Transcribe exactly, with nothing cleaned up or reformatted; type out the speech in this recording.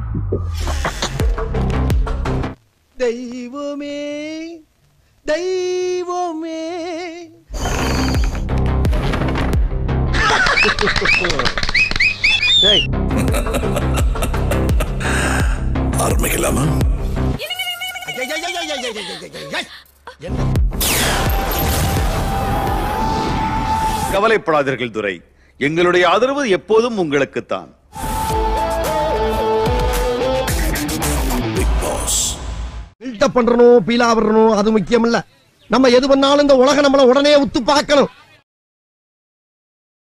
தெய்வமே தெய்வமே ஆரம்பிக்கலாமா? கவலைப்படாதீர்கள் துரை, எங்களுடைய ஆதரவு எப்போதும் உங்களுக்குத்தான். பில்டப் பண்றணும், பீலா வரணும், அது முக்கியம் இல்ல. நம்ம எது பண்ணாலும் இந்த உலகம் நம்மள உடனே உத்து பார்க்கணும்.